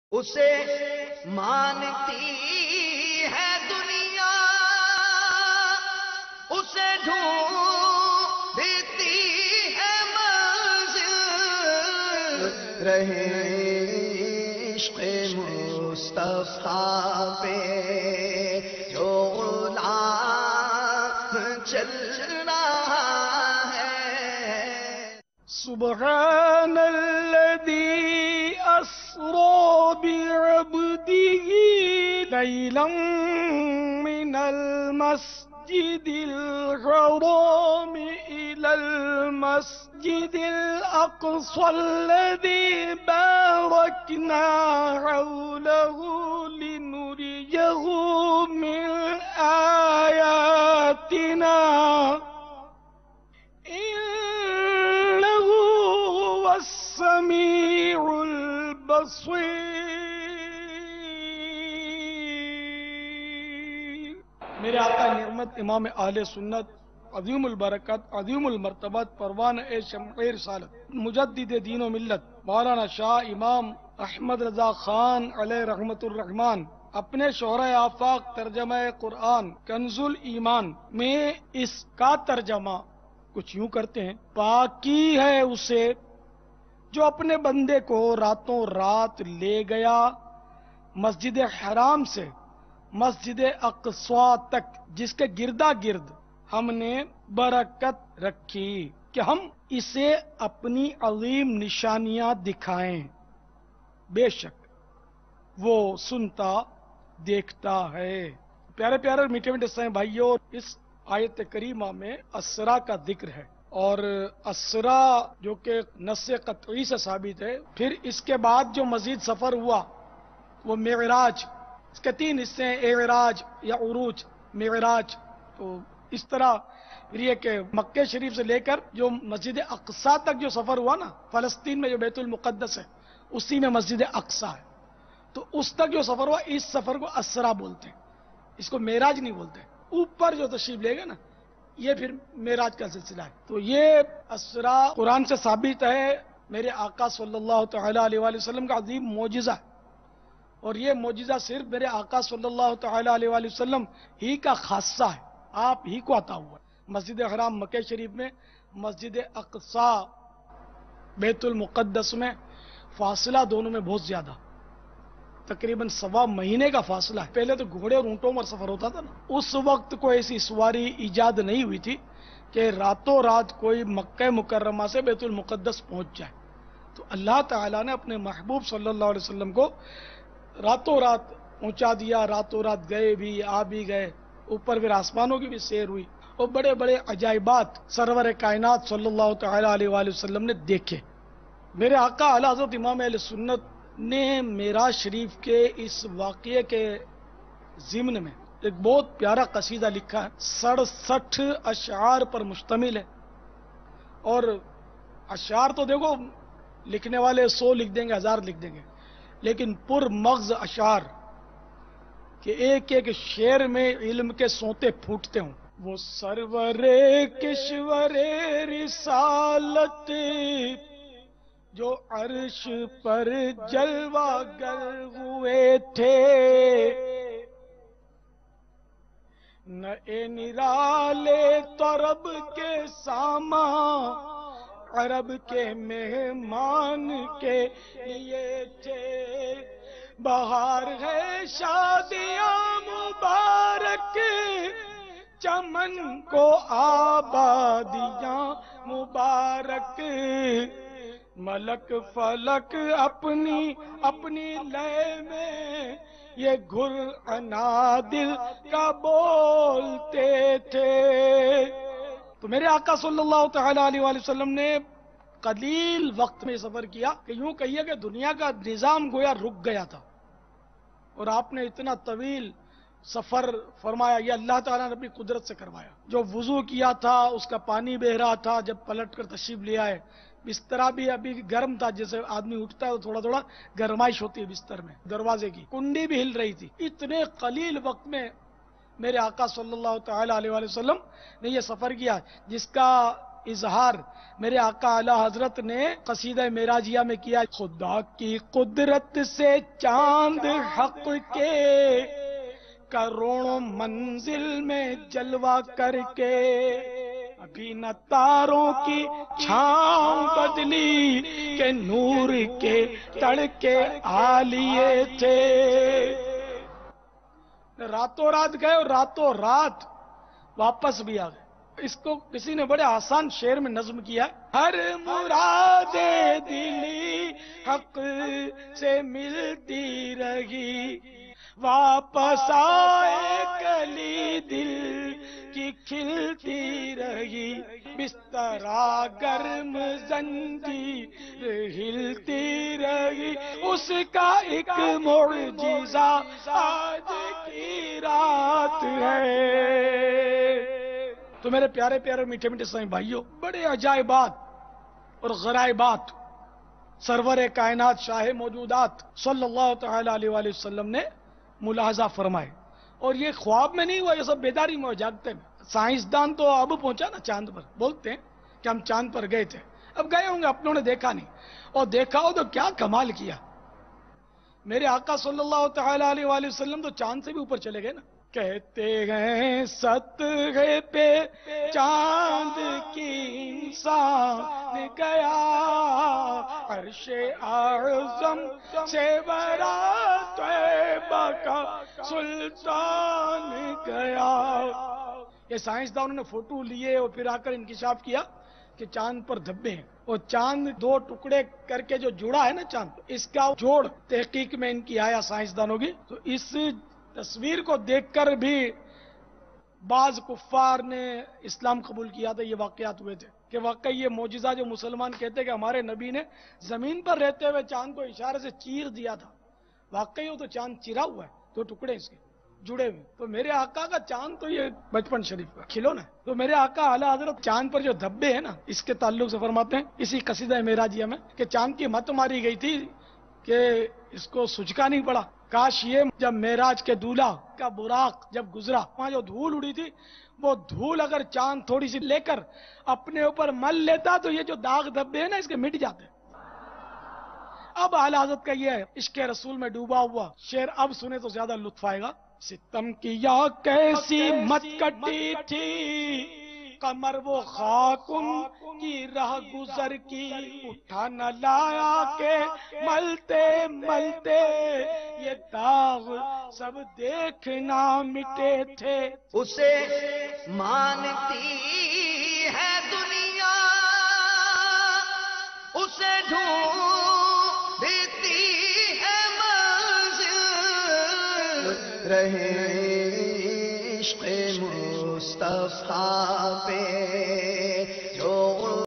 اسے مانتی ہے دنیا، اسے ڈھونڈتی ہے منزل، رہے عشق مصطفیٰ پہ جو غلام چل رہا ہے۔ سبحان الذي أسرى بعبده ليلا من المسجد الحرام إلى المسجد الأقصى الذي باركنا حوله لنريه من آياتنا إنه هو السميع البصير۔ میرے آقا نعمت امام اہل سنت عظیم البرکت عظیم المرتبت پروان شمع رسالت مجدد دین و ملت مولانا شاہ امام احمد رضا خان علیہ رحمت الرحمان اپنے شہرۂ آفاق ترجمہ قرآن کنز الایمان میں اس کا ترجمہ کچھ یوں کرتے ہیں: پاکی ہے اسے جو اپنے بندے کو راتوں رات لے گیا مسجد حرام سے مسجد اقصی تک، جس کے گردا گرد ہم نے برکت رکھی کہ ہم اسے اپنی عظیم نشانیاں دکھائیں۔ بے شک وہ سنتا دیکھتا ہے۔ پیارے پیارے میٹھے میٹھے سائیں بھائیوں، اس آیت کریمہ میں اسرا کا ذکر ہے، اور اسرا جو کہ نص قطعی سے ثابت ہے۔ پھر اس کے بعد جو مزید سفر ہوا وہ معراج، اس کے تین حصے ہیں: اعراج یا عروج، معراج۔ تو اس طرح یہ کہ مکہ شریف سے لے کر جو مسجد اقصی تک جو سفر ہوا نا، فلسطین میں جو بیت المقدس ہے اسی میں مسجد اقصی ہے، تو اس تک جو سفر ہوا اس سفر کو اسرا بولتے ہیں، اس کو معراج نہیں بولتے۔ اوپر جو تشریف لے گا نا یہ پھر معراج کا سلسلہ ہے۔ تو یہ اسرا قرآن سے ثابت ہے، میرے آقا صلی اللہ تعالی علیہ وآلہ وسلم کا عظیم معجزہ ہے، اور یہ معجزہ صرف میرے آقا صلی اللہ تعالی علیہ وآلہ وسلم ہی کا خاصہ ہے، آپ ہی کو عطا ہوا ہے۔ مسجد حرام مکہ شریف میں، مسجد اقصی بیت المقدس میں فاصلہ دونوں میں بہت زیادہ، تقریباً 1.25 مہینے کا فاصلہ ہے۔ پہلے تو گھوڑے اور اونٹوں پر سفر ہوتا تھا نا، اس وقت کوئی ایسی سواری ایجاد نہیں ہوئی تھی کہ راتوں رات کوئی مکہ مکرمہ سے بیت المقدس پہنچ جائے۔ تو اللہ تعالیٰ نے اپنے محبوب صلی اللہ علیہ وسلم کو راتوں رات پہنچا دیا، راتوں رات گئے بھی آ بھی گئے، اوپر پھر آسمانوں کی بھی سیر ہوئی، اور بڑے بڑے عجائبات سرور کائنات صلی اللہ تعالی علیہ وآلہ وسلم نے دیکھے۔ میرے آقا اعلی حضرت امام اہل سنت نے معراج شریف کے اس واقعے کے ضمن میں ایک بہت پیارا قصیدہ لکھا ہے، 67 اشعار پر مشتمل ہے، اور اشعار تو دیکھو لکھنے والے 100 لکھ دیں گے، 1000 لکھ دیں گے، لیکن پر مغز اشعار کہ ایک ایک شعر میں علم کے سونتے پھوٹتے ہوں۔ وہ سرور کشور رسالت جو عرش پر جلوہ گر ہوئے تھے، نئے نرالے طرب کے سامان عرب کے مہمان کے لیے تھے۔ بہار ہے شادیاں مبارک، چمن کو آبادیاں مبارک، ملک فلک اپنی اپنی لے میں یہ گھر انادل کا بولتے تھے۔ تو میرے آقا صلی اللہ تعالی علیہ وآلہ وسلم نے قلیل وقت میں سفر کیا کہ یوں کہیے کہ دنیا کا نظام گویا رک گیا تھا، اور آپ نے اتنا طویل سفر فرمایا۔ یہ اللہ تعالیٰ نے اپنی قدرت سے کروایا۔ جو وضو کیا تھا اس کا پانی بہ رہا تھا، جب پلٹ کر تشریف لے آئے۔ بستر بھی ابھی گرم تھا، جیسے آدمی اٹھتا ہے تو تھوڑا تھوڑا گرمائش ہوتی ہے بستر میں، دروازے کی کنڈی بھی ہل رہی تھی۔ اتنے قلیل وقت میں میرے آقا صلی اللہ تعالی علیہ وآلہ وسلم نے یہ سفر کیا، جس کا اظہار میرے آقا اعلی حضرت نے قصیدہ معراجیہ میں کیا. خدا کی قدرت سے چاند حق کے کروڑوں منزل میں جلوہ کر کے ابھی نہ تاروں کی چھاؤں بدلی کہ نور کے تڑکے آلیے تھے. راتوں رات گئے اور راتوں رات واپس بھی آ گئے. اس کو کسی نے بڑے آسان شعر میں نظم کیا. ہر مراد دلی حق سے ملتی رہی واپس آئے کلی دل کی کھلتی رہی بسترا گرم زنجیر ہلتی رہی اس کا ایک معجزہ آج کی رات ہے. تو میرے پیارے پیارے میٹھے میٹھے سائیں بھائیوں، بڑے عجائبات اور غرائبات سرور کائنات شاہ موجودات صلی اللہ تعالی علیہ وآلہ وسلم نے ملاحظہ فرمائے. اور یہ خواب میں نہیں ہوا، یہ سب بیداری میں جاگتے میں. سائنسدان تو اب پہنچا نا چاند پر، بولتے ہیں کہ ہم چاند پر گئے تھے. اب گئے ہوں گے، اپنوں نے دیکھا نہیں، اور دیکھا ہو تو کیا کمال کیا. میرے آقا صلی اللہ تعالی علیہ وآلہ وسلم تو چاند سے بھی اوپر چلے گئے نا. کہتے ہیں سطح پہ چاند کی انسان گیا عرش اعظم سے برات طیبہ کا سلطان گیا. یہ سائنسدانوں نے فوٹو لیے اور پھر آ کر انکشاف کیا کہ چاند پر دھبے ہیں، اور چاند دو ٹکڑے کر کے جو جڑا ہے نا چاند، اس کا جوڑ تحقیق میں ان کی آیا سائنسدانوں کی. تو اس تصویر کو دیکھ کر بھی بعض کفار نے اسلام قبول کیا تھا. یہ واقعات ہوئے تھے کہ واقعی یہ معجزہ جو مسلمان کہتے ہیں کہ ہمارے نبی نے زمین پر رہتے ہوئے چاند کو اشارے سے چیر دیا تھا، واقعی وہ تو چاند چرا ہوا ہے، دو ٹکڑے اس کے جڑے ہوئے. تو میرے آقا کا چاند تو یہ بچپن شریف کا کھلونا ہے. تو میرے آقا اعلی حضرت چاند پر جو دھبے ہیں نا، اس کے تعلق سے فرماتے ہیں اسی قصیدہ معراجیہ میں کہ چاند کی مت ماری گئی تھی کہ اس کو سجکا نہیں پڑا. کاش یہ جب معراج کے دولہا کا براق جب گزرا، وہاں جو دھول اڑی تھی، وہ دھول اگر چاند تھوڑی سی لے کر اپنے اوپر مل لیتا تو یہ جو داغ دھبے ہیں نا، اس کے مٹ جاتے. اب اعلی حضرت کا یہ ہے عشق رسول میں ڈوبا ہوا شعر، اب سنے تو زیادہ لطف آئے گا. ستم کیا کیسی مت کٹی تھی قمر وہ خاک ان کی راہ گزر کی، اٹھا نہ لایا کہ ملتے ملتے یہ داغ سب دیکھنا مٹے تھے. اسے مانتی ہے دنیا، اسے ڈھونڈتی ہے منزل، رہے عشق مصطفیٰ پہ